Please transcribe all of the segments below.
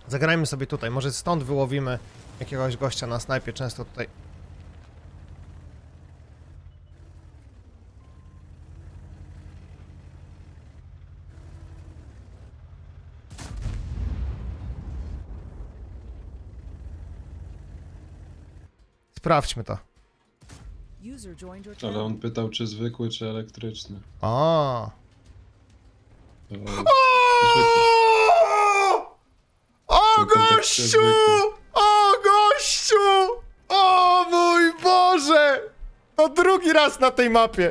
Zagrajmy sobie tutaj, może stąd wyłowimy jakiegoś gościa na snajpie, często tutaj. Sprawdźmy to. Ale on pytał, czy zwykły, czy elektryczny. O. To... O gościu! O gościu! O mój Boże! To drugi raz na tej mapie.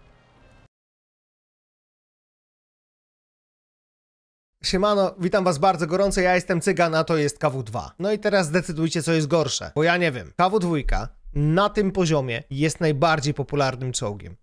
Siemano, witam was bardzo gorąco, ja jestem Cygan, a to jest KW2. No i teraz zdecydujcie, co jest gorsze, bo ja nie wiem. KW2 na tym poziomie jest najbardziej popularnym czołgiem.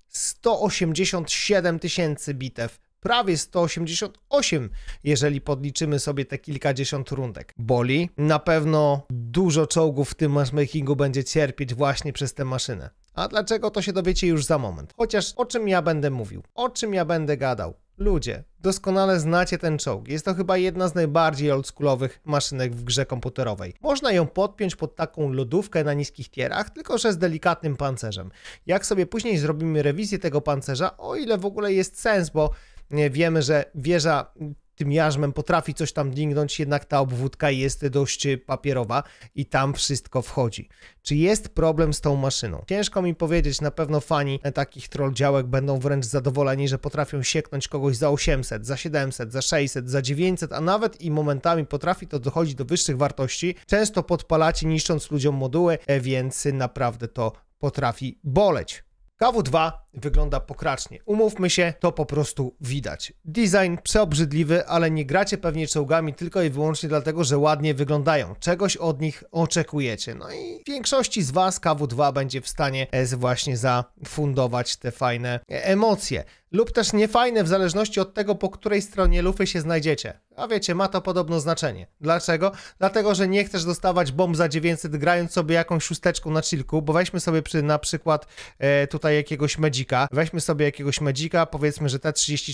187 000 bitew, prawie 188, jeżeli podliczymy sobie te kilkadziesiąt rundek. Boli, na pewno dużo czołgów w tym matchmakingu będzie cierpieć właśnie przez tę maszynę. A dlaczego, to się dowiecie już za moment. Chociaż o czym ja będę mówił, o czym ja będę gadał. Ludzie, doskonale znacie ten czołg. Jest to chyba jedna z najbardziej oldschoolowych maszynek w grze komputerowej. Można ją podpiąć pod taką lodówkę na niskich tierach, tylko że z delikatnym pancerzem. Jak sobie później zrobimy rewizję tego pancerza, o ile w ogóle jest sens, bo wiemy, że wieża tym jarzmem potrafi coś tam dźgnąć, jednak ta obwódka jest dość papierowa i tam wszystko wchodzi. Czy jest problem z tą maszyną? Ciężko mi powiedzieć, na pewno fani takich troll działek będą wręcz zadowoleni, że potrafią sieknąć kogoś za 800, za 700, za 600, za 900, a nawet i momentami potrafi to dochodzić do wyższych wartości. Często podpalacie, niszcząc ludziom moduły, więc naprawdę to potrafi boleć. KW2 wygląda pokracznie. Umówmy się, to po prostu widać. Design przeobrzydliwy, ale nie gracie pewnie czołgami tylko i wyłącznie dlatego, że ładnie wyglądają. Czegoś od nich oczekujecie. No i w większości z was KW2 będzie w stanie właśnie zafundować te fajne emocje. Lub też niefajne w zależności od tego, po której stronie lufy się znajdziecie. A wiecie, ma to podobno znaczenie. Dlaczego? Dlatego, że nie chcesz dostawać bomb za 900 grając sobie jakąś szósteczką na chillku, bo weźmy sobie na przykład tutaj jakiegoś Magica. Weźmy sobie jakiegoś Magica, powiedzmy, że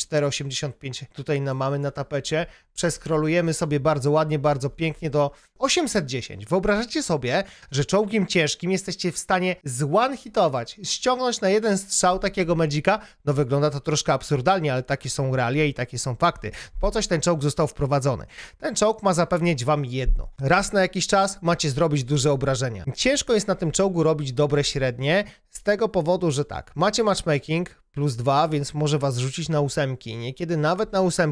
T3485 tutaj mamy na tapecie. Przeskrolujemy sobie bardzo ładnie, bardzo pięknie do 810. Wyobrażacie sobie, że czołgiem ciężkim jesteście w stanie zone-hitować, ściągnąć na jeden strzał takiego Magica? No wygląda to troszkę absurdalnie, ale takie są realia i takie są fakty. Po coś ten czołg został wprowadzony? Ten czołg ma zapewnić wam jedno. Raz na jakiś czas macie zrobić duże obrażenia. Ciężko jest na tym czołgu robić dobre średnie, z tego powodu, że tak, macie matchmaking +2, więc może was rzucić na 8. Niekiedy nawet na 8,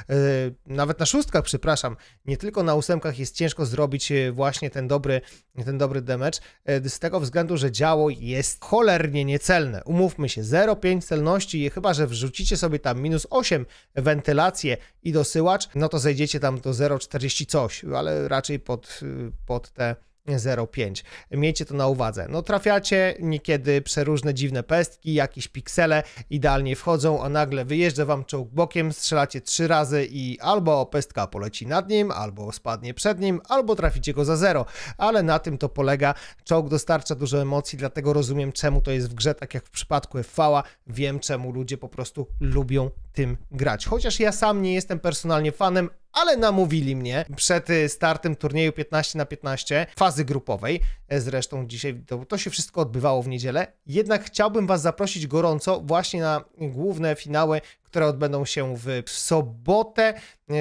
nawet na 6, przepraszam, nie tylko na 8 jest ciężko zrobić właśnie ten dobry damage, z tego względu, że działo jest cholernie niecelne. Umówmy się, 0,5 celności, chyba że wrzucicie sobie tam -8 wentylację i dosyłacz, no to zejdziecie tam do 0,40 coś, ale raczej pod te 0,5. Miejcie to na uwadze. No trafiacie niekiedy przeróżne dziwne pestki, jakieś piksele idealnie wchodzą, a nagle wyjeżdża wam czołg bokiem, strzelacie 3 razy i albo pestka poleci nad nim, albo spadnie przed nim, albo traficie go za 0. Ale na tym to polega. Czołg dostarcza dużo emocji, dlatego rozumiem, czemu to jest w grze, tak jak w przypadku FV-a. Wiem, czemu ludzie po prostu lubią tym grać. Chociaż ja sam nie jestem personalnie fanem, ale namówili mnie przed startem turnieju 15×15 fazy grupowej. Zresztą dzisiaj to się wszystko odbywało w niedzielę. Jednak chciałbym was zaprosić gorąco właśnie na główne finały, które odbędą się w sobotę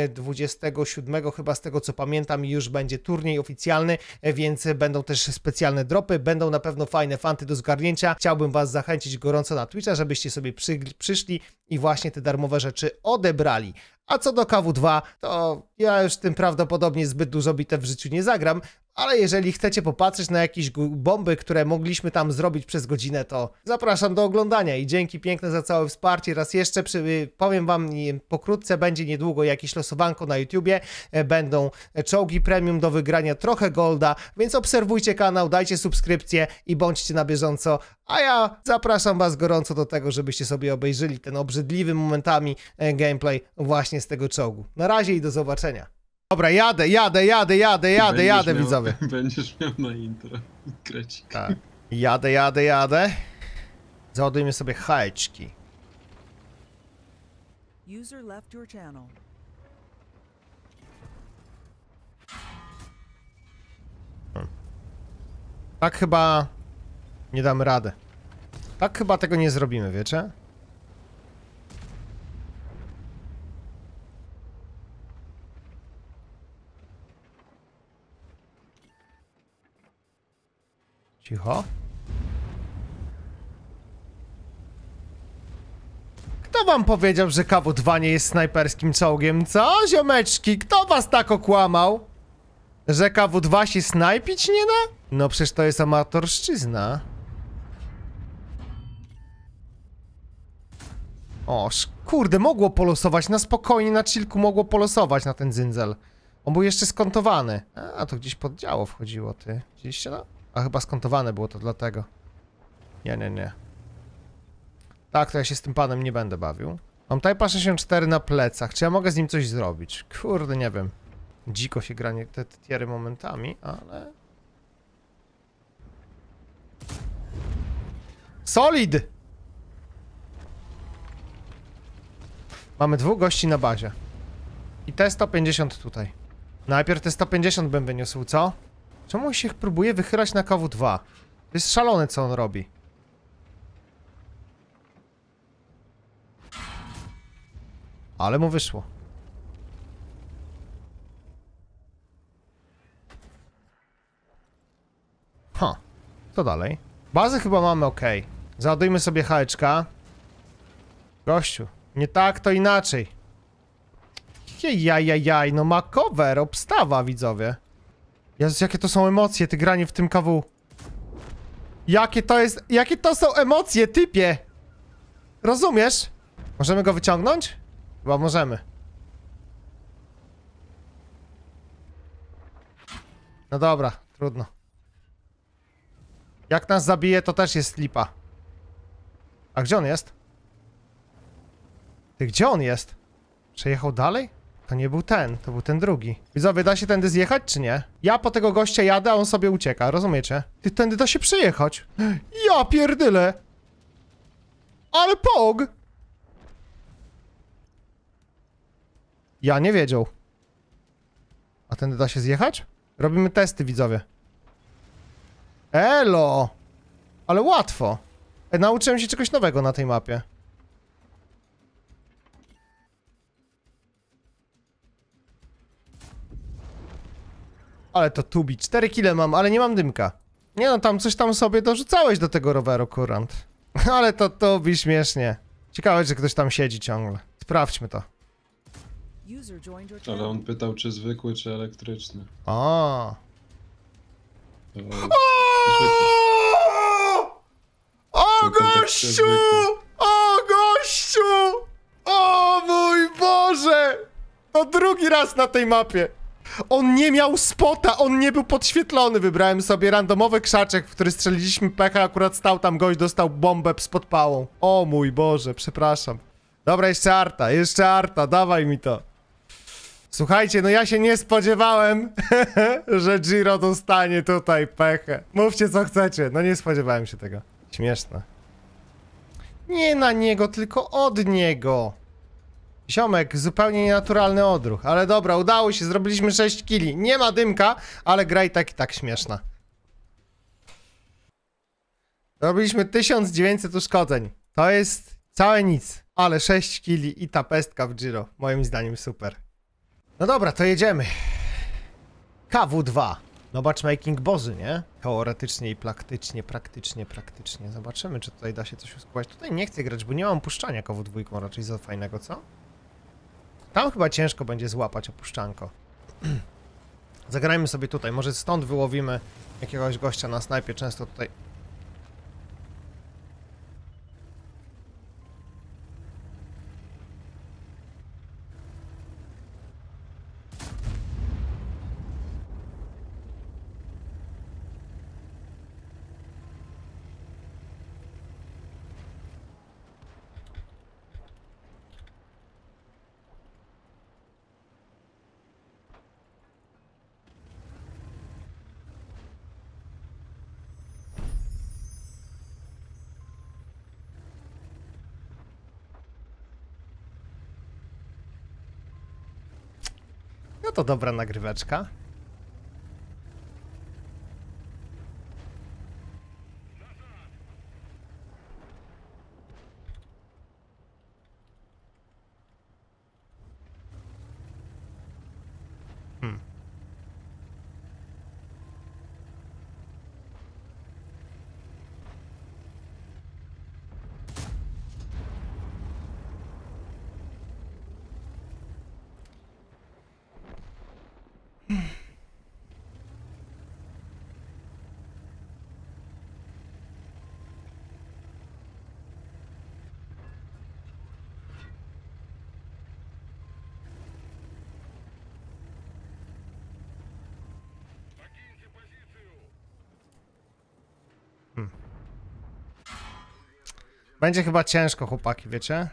27, chyba z tego co pamiętam, już będzie turniej oficjalny, więc będą też specjalne dropy, będą na pewno fajne fanty do zgarnięcia. Chciałbym was zachęcić gorąco na Twitcha, żebyście sobie przyszli i właśnie te darmowe rzeczy odebrali. A co do KW2, to ja już tym prawdopodobnie zbyt dużo bitew w życiu nie zagram, ale jeżeli chcecie popatrzeć na jakieś bomby, które mogliśmy tam zrobić przez godzinę, to zapraszam do oglądania i dzięki piękne za całe wsparcie. Raz jeszcze powiem wam, pokrótce będzie niedługo jakieś losowanko na YouTubie, będą czołgi premium do wygrania, trochę golda, więc obserwujcie kanał, dajcie subskrypcję i bądźcie na bieżąco, a ja zapraszam was gorąco do tego, żebyście sobie obejrzeli ten obrzydliwy momentami gameplay właśnie z tego czołgu. Na razie i do zobaczenia. Dobra, jadę, widzowie. Będziesz miał na intro krecik. Tak. Jadę. Załadujmy sobie hajczki. User left your channel. Tak chyba nie damy rady. Tak chyba tego nie zrobimy, wiecie? Cicho. Kto wam powiedział, że KW-2 nie jest snajperskim czołgiem? Co, ziomeczki? Kto was tak okłamał? Że KW-2 się snajpić nie da? No przecież to jest amatorszczyzna. O, kurde, mogło polosować, na spokojnie, na chillku mogło polosować na ten dzyndzel. On był jeszcze skontowany. A, to gdzieś pod działo wchodziło, ty. Widzieliście to? A chyba skontowane było to dlatego. Nie. Tak, to ja się z tym panem nie będę bawił. Mam Type'a 64 na plecach. Czy ja mogę z nim coś zrobić? Kurde, nie wiem. Dziko się gra te tiery momentami, ale... Solid! Mamy 2 gości na bazie. I T-150 tutaj. Najpierw T-150 bym wyniósł, co? Czemu się próbuje wychylać na KW-2? To jest szalone, co on robi. Ale mu wyszło. Co dalej? Bazę chyba mamy ok. Załadujmy sobie haeczka. Gościu, nie tak, to inaczej. Jajajaj, no ma cover, obstawa, widzowie. Jezus, jakie to są emocje, ty granie w tym KW. Jakie to są emocje, typie? Rozumiesz? Możemy go wyciągnąć? Chyba możemy. No dobra, trudno. Jak nas zabije, to też jest lipa. A gdzie on jest? Ty, gdzie on jest? Przejechał dalej? To nie był ten, to był ten drugi. Widzowie, da się tędy zjechać, czy nie? Ja po tego gościa jadę, a on sobie ucieka, rozumiecie? Ty, tędy da się przejechać. Ja pierdyle! Ale pog! Ja nie wiedział. A tędy da się zjechać? Robimy testy, widzowie. Elo! Ale łatwo. Nauczyłem się czegoś nowego na tej mapie. Ale to tubi. 4 kile mam, ale nie mam dymka. Nie no, tam coś tam sobie dorzucałeś do tego roweru, kurant. Ale to tubi śmiesznie. Ciekawe, że ktoś tam siedzi ciągle. Sprawdźmy to. Ale on pytał, czy zwykły, czy elektryczny. O. Zwykły. O gościu! O gościu! O mój Boże! To drugi raz na tej mapie. On nie miał spota, on nie był podświetlony. Wybrałem sobie randomowy krzaczek, w który strzeliliśmy pecha, akurat stał tam gość, dostał bombę z podpałą. O mój Boże, przepraszam. Dobra, jeszcze arta, dawaj mi to. Słuchajcie, no ja się nie spodziewałem, że Giro dostanie tutaj pechę. Mówcie co chcecie, no nie spodziewałem się tego. Śmieszne. Nie na niego, tylko od niego. Ziomek, zupełnie nienaturalny odruch. Ale dobra, udało się, zrobiliśmy 6 kili. Nie ma dymka, ale gra i tak śmieszna. Zrobiliśmy 1900 uszkodzeń. To jest całe nic. Ale 6 kili i ta pestka w Giro. Moim zdaniem super. No dobra, to jedziemy. KW-2. No matchmaking bozy, nie? Teoretycznie i praktycznie. Zobaczymy, czy tutaj da się coś uskładać. Tutaj nie chcę grać, bo nie mam opuszczania KW-2 raczej za fajnego, co? Tam chyba ciężko będzie złapać opuszczanko. Zagrajmy sobie tutaj, może stąd wyłowimy jakiegoś gościa na snajpie, często tutaj... No to dobra nagryweczka. Będzie chyba ciężko, chłopaki, wiecie?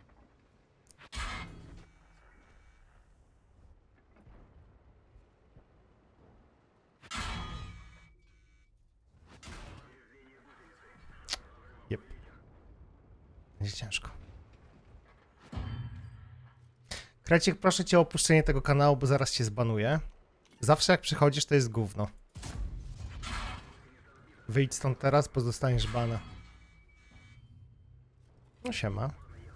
Jep. Będzie ciężko. Krecik, proszę cię o opuszczenie tego kanału, bo zaraz cię zbanuję. Zawsze jak przychodzisz, to jest gówno. Wyjdź stąd teraz, bo dostaniesz bana. No siema.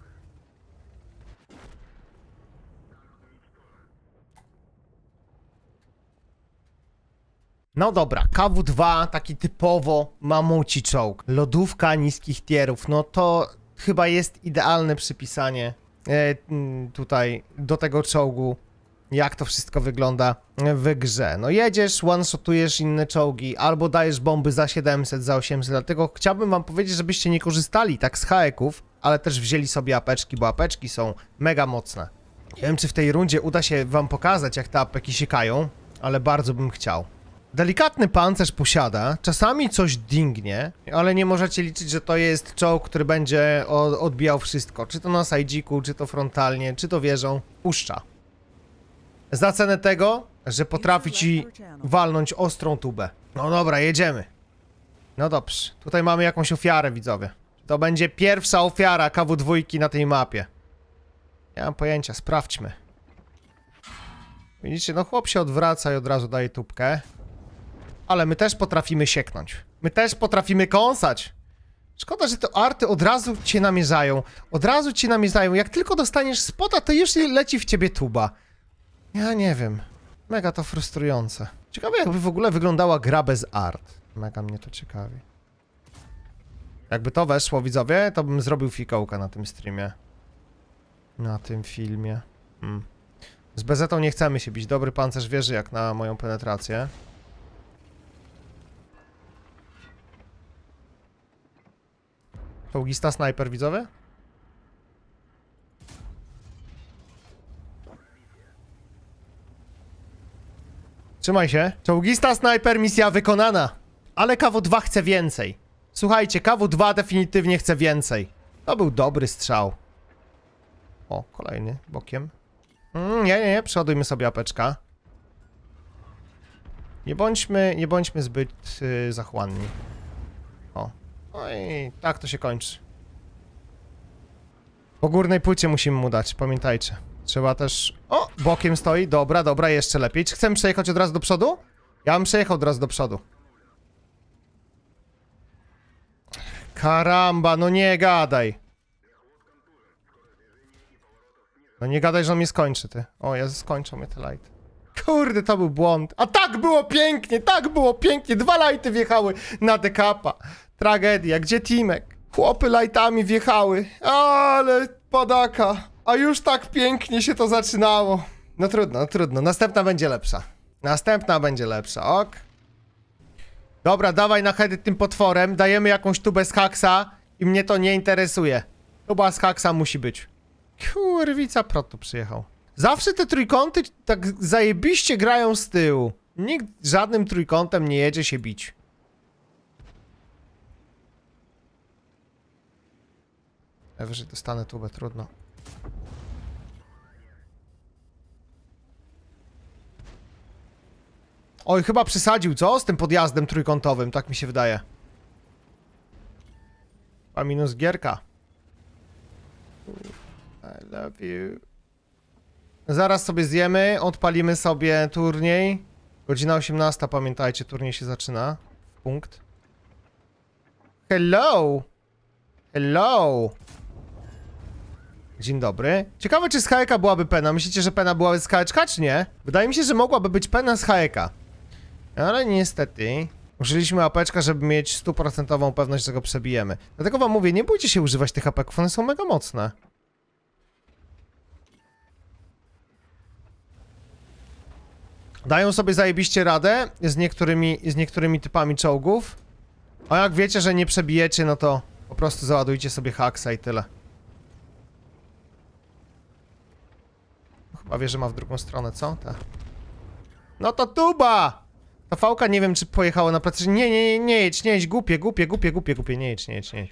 No dobra, KW2 taki typowo mamuci czołg. Lodówka niskich tierów. No to chyba jest idealne przypisanie tutaj do tego czołgu. Jak to wszystko wygląda w grze. No jedziesz, one-shotujesz inne czołgi, albo dajesz bomby za 700, za 800, dlatego chciałbym wam powiedzieć, żebyście nie korzystali tak z haeków, ale też wzięli sobie apeczki, bo apeczki są mega mocne. Nie wiem, czy w tej rundzie uda się wam pokazać, jak te apeki siekają, ale bardzo bym chciał. Delikatny pancerz posiada, czasami coś dingnie, ale nie możecie liczyć, że to jest czołg, który będzie odbijał wszystko. Czy to na sajdziku, czy to frontalnie, czy to wieżą. Puszcza. Za cenę tego, że potrafi ci walnąć ostrą tubę. No dobra, jedziemy. No dobrze, tutaj mamy jakąś ofiarę, widzowie. To będzie pierwsza ofiara KW2 na tej mapie. Nie mam pojęcia, sprawdźmy. Widzicie, no chłop się odwraca i od razu daje tubkę. Ale my też potrafimy sieknąć. My też potrafimy kąsać. Szkoda, że te arty od razu cię namierzają. Od razu cię namierzają. Jak tylko dostaniesz spota, to już leci w ciebie tuba. Ja nie wiem. Mega to frustrujące. Ciekawe, jakby w ogóle wyglądała gra bez art. Mega mnie to ciekawi. Jakby to weszło, widzowie, to bym zrobił fikołka na tym streamie. Na tym filmie. Z bezetą nie chcemy się bić. Dobry pancerz wieży jak na moją penetrację. Czołgista snajper, widzowie? Trzymaj się. Czołgista snajper, misja wykonana. Ale KW2 chce więcej. Słuchajcie, KW2 definitywnie chce więcej. To był dobry strzał. O, kolejny, bokiem. Nie, przeładujmy sobie apeczka. Nie bądźmy zbyt zachłanni. O, no i tak to się kończy. Po górnej płycie musimy mu dać, pamiętajcie. Trzeba też... O, bokiem stoi, dobra, jeszcze lepiej. Czy chcemy przejechać od razu do przodu? Ja bym przejechał od razu do przodu. Karamba, no nie gadaj. No nie gadaj, że on mnie skończy, ty. O, ja skończą mnie te lighty. Kurde, to był błąd. A tak było pięknie, tak było pięknie. 2 lighty wjechały na dekapa. Tragedia, gdzie Timek? Chłopy lightami wjechały. Ale padaka. A już tak pięknie się to zaczynało. No trudno. Następna będzie lepsza. Ok. Dobra, dawaj na heady tym potworem. Dajemy jakąś tubę z haksa i mnie to nie interesuje. Tuba z haksa musi być. Kurwica, prot tu przyjechał. Zawsze te trójkąty tak zajebiście grają z tyłu. Nikt żadnym trójkątem nie jedzie się bić. Najwyżej dostanę tubę, trudno. Oj, chyba przesadził, co? Z tym podjazdem trójkątowym, tak mi się wydaje. A minus gierka. I love you. Zaraz sobie zjemy, odpalimy sobie turniej. Godzina 18, pamiętajcie, turniej się zaczyna. Punkt. Hello! Dzień dobry. Ciekawe, czy z HK byłaby pena. Myślicie, że pena byłaby z HK, czy nie? Wydaje mi się, że mogłaby być pena z HK. Ale niestety... Użyliśmy apeczka, żeby mieć 100% pewność, że go przebijemy. Dlatego wam mówię, nie bójcie się używać tych apeków, one są mega mocne. Dają sobie zajebiście radę z niektórymi typami czołgów. A jak wiecie, że nie przebijecie, no to po prostu załadujcie sobie haksa i tyle. Chyba wie, że ma w drugą stronę, co? Ta. No to tuba! Ta fałka nie wiem, czy pojechała na plecy. Nie jedź, głupie, nie jedź.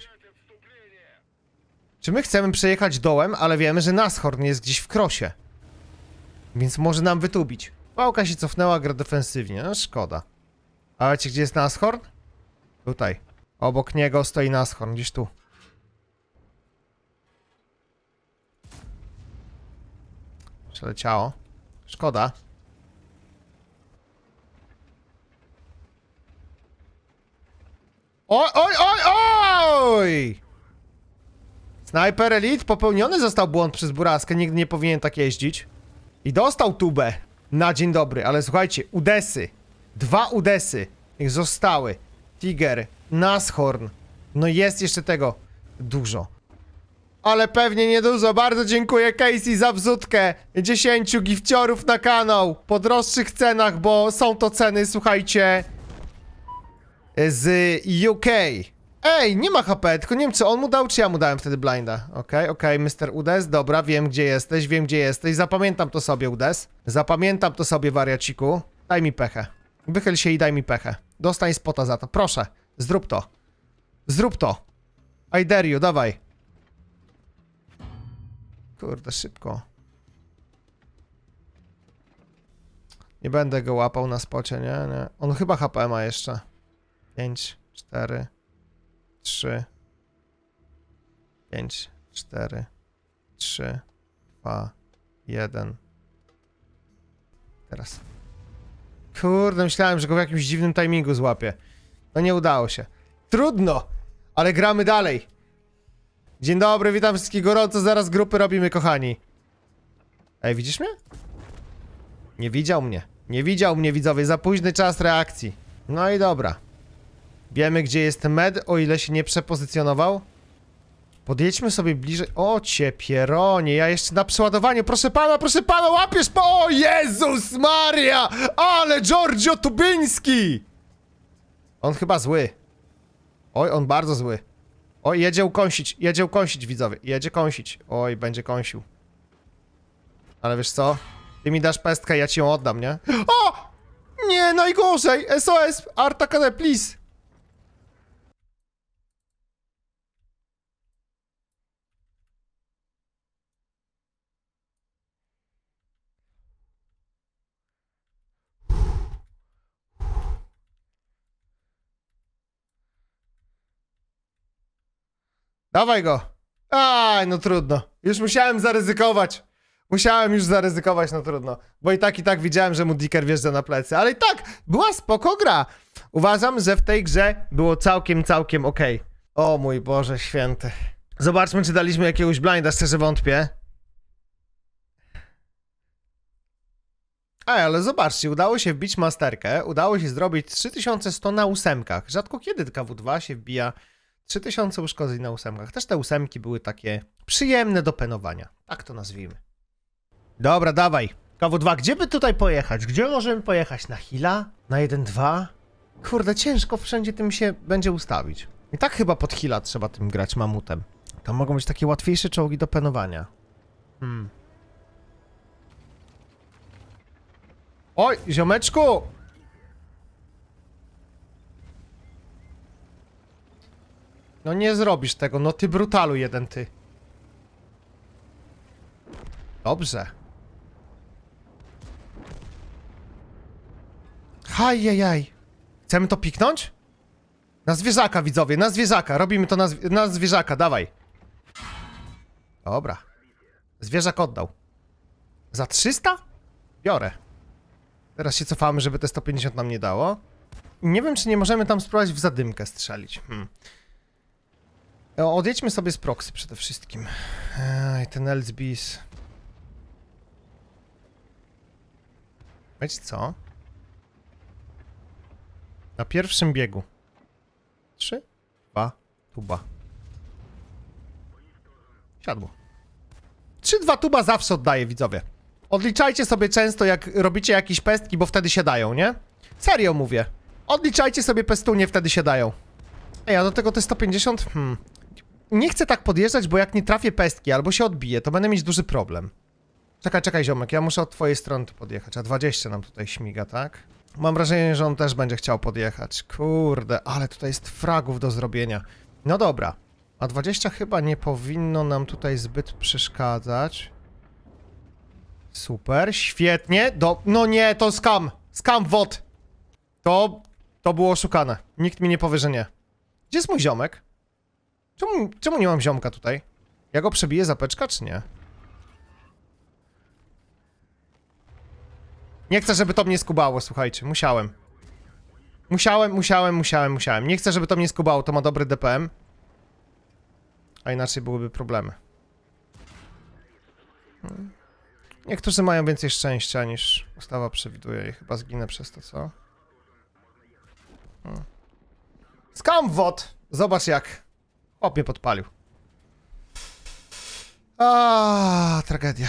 Czy my chcemy przejechać dołem, ale wiemy, że Nashorn jest gdzieś w krosie. Więc może nam wytubić. Fałka się cofnęła, gra defensywnie, no szkoda. A wiecie, gdzie jest Nashorn? Tutaj. Obok niego stoi Nashorn, gdzieś tu. Przeleciało. Szkoda. Oj! Sniper Elite, popełniony został błąd przez Buraskę, nigdy nie powinien tak jeździć. I dostał tubę na dzień dobry, ale słuchajcie, Udesy. 2 Udesy. Niech zostały. Tiger, Nashorn. No jest jeszcze tego dużo. Ale pewnie niedużo. Bardzo dziękuję Casey za wrzutkę 10 gifciorów na kanał. Po droższych cenach, bo są to ceny, słuchajcie, z UK. Ej, nie ma HP, tylko nie wiem, czy on mu dał, czy ja mu dałem wtedy blinda. Okej, Mr. Udes, dobra, wiem gdzie jesteś, zapamiętam to sobie, Udes. Zapamiętam to sobie, wariaciku. Daj mi pechę. Wychyl się i daj mi pechę. Dostań spota za to, proszę. Zrób to. Zrób to. I dare you, dawaj. Kurde, szybko. Nie będę go łapał na spocie, nie. On chyba HP ma jeszcze. 5, 4, 3, 5, 4, 3, 2, 1. Teraz. Kurde, myślałem, że go w jakimś dziwnym timingu złapię. No nie udało się. Trudno, ale gramy dalej. Dzień dobry, witam wszystkich gorąco, zaraz grupy robimy, kochani. Ej, widzisz mnie? Nie widział mnie. Nie widział mnie, widzowie, za późny czas reakcji. No i dobra. Wiemy, gdzie jest med, o ile się nie przepozycjonował. Podjedźmy sobie bliżej. O, pieronie, ja jeszcze na przeładowaniu. Proszę pana, łapiesz po... O, Jezus Maria! Ale Giorgio Tubyński! On chyba zły. Oj, on bardzo zły. Oj, jedzie ukąsić, widzowie. Jedzie kąsić. Oj, będzie kąsił. Ale wiesz co? Ty mi dasz pestkę, ja ci ją oddam, nie? O! Nie, najgorzej! SOS! Artakane, please! Dawaj go! Aj, no trudno. Już musiałem zaryzykować. No trudno. Bo i tak widziałem, że mu Dicker wjeżdża na plecy. Ale i tak, była spoko gra. Uważam, że w tej grze było całkiem okej. O mój Boże święty. Zobaczmy, czy daliśmy jakiegoś blinda, szczerze wątpię. Ej, ale zobaczcie, udało się wbić masterkę. Udało się zrobić 3100 na 8. Rzadko kiedy KW2 się wbija 3000 uszkodzeń na 8. Też te 8 były takie przyjemne do penowania. Tak to nazwijmy. Dobra, dawaj. KW2, gdzie by tutaj pojechać? Gdzie możemy pojechać? Na Hila? Na 1-2? Kurde, ciężko wszędzie tym się będzie ustawić. I tak chyba pod Hila trzeba tym grać mamutem. To mogą być takie łatwiejsze czołgi do penowania. Oj, ziomeczku! No nie zrobisz tego, no ty brutalu jeden, ty. Dobrze. Hajjajaj. Chcemy to piknąć? Na zwierzaka, widzowie, na zwierzaka. Robimy to na zwierzaka, dawaj. Dobra. Zwierzak oddał. Za 300? Biorę. Teraz się cofamy, żeby te 150 nam nie dało. Nie wiem, czy nie możemy tam spróbować w zadymkę strzelić. Odjedźmy sobie z proxy przede wszystkim. Ten Elsbis. Wiecie co? Na pierwszym biegu. 3, 2, tuba. Siadło. 3-2 tuba zawsze oddaję, widzowie. Odliczajcie sobie często, jak robicie jakieś pestki, bo wtedy się dają, nie? Serio mówię. Odliczajcie sobie pestunie, wtedy się dają. Ej, a do tego te 150? Nie chcę tak podjeżdżać, bo jak nie trafię pestki albo się odbiję, to będę mieć duży problem. Czekaj, ziomek, ja muszę od twojej strony tu podjechać, a 20 nam tutaj śmiga, tak? Mam wrażenie, że on też będzie chciał podjechać. Kurde, ale tutaj jest fragów do zrobienia. No dobra. A 20 chyba nie powinno nam tutaj zbyt przeszkadzać. Super, świetnie. No nie, to scam. Scam WOT. To było oszukane. Nikt mi nie powie, że nie. Gdzie jest mój ziomek? Czemu nie mam ziomka tutaj? Ja go przebiję zapeczka, czy nie? Nie chcę, żeby to mnie skubało, słuchajcie. Musiałem. Musiałem. Nie chcę, żeby to mnie skubało, to ma dobry DPM. A inaczej byłyby problemy. Niektórzy mają więcej szczęścia niż ustawa przewiduje i chyba zginę przez to, co? Scam WOT! Zobacz jak. Chłop mnie podpalił. Tragedia.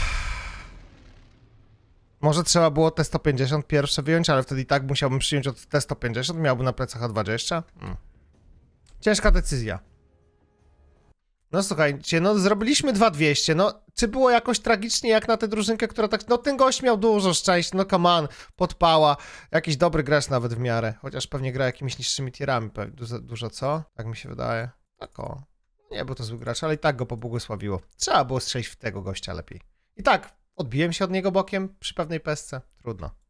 Może trzeba było T150 pierwsze wyjąć, ale wtedy i tak musiałbym przyjąć od T150, miałbym na plecach A20. Ciężka decyzja. No słuchajcie, no zrobiliśmy 2200, no czy było jakoś tragicznie jak na tę drużynkę, która tak, no ten gość miał dużo szczęścia, no come on, podpała, jakiś dobry gracz nawet w miarę, chociaż pewnie gra jakimiś niższymi tierami, dużo co? Tak mi się wydaje, tak o, nie był to zły gracz, ale i tak go pobłogosławiło, trzeba było strzelić w tego gościa lepiej. I tak, odbiłem się od niego bokiem przy pewnej pesce, trudno.